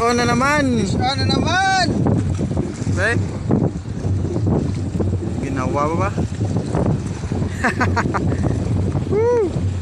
on na naman. Fish on na naman. Okay. Ginawa ba ba? Woo!